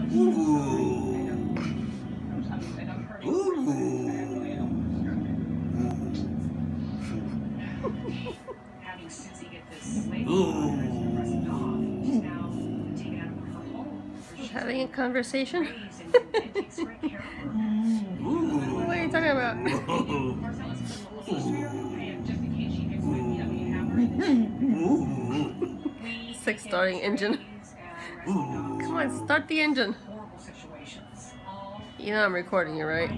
Having a conversation? What are you talking about? Six starting engine. Come on, start the engine. You know I'm recording you, right?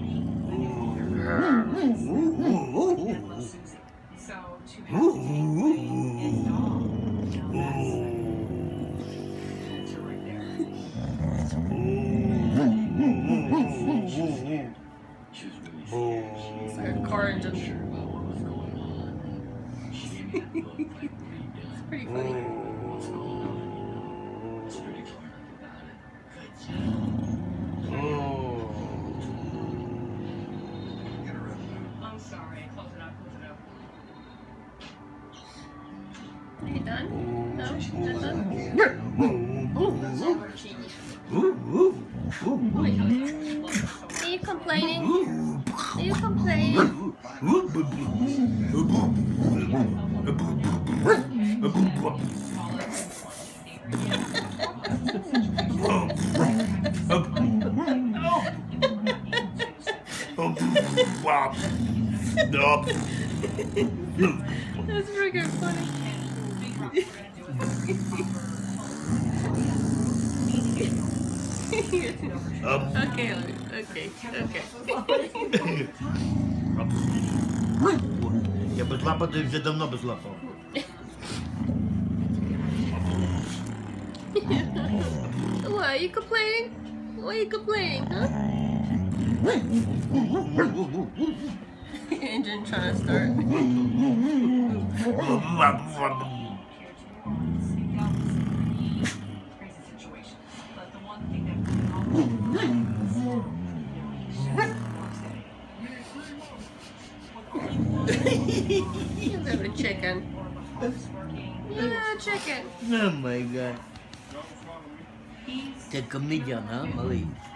It's like a car engine. It's pretty funny. I'm sorry. Close it up. Are you done? No? Not done? Are you complaining? Are you complaining? That's freaking funny. Okay. Я без лапати вже давно без лапав. Why are you complaining? Why are you complaining, huh? Engine trying to start. You little chicken. Yeah, chicken. Oh my god. Це комедіан, а, малий?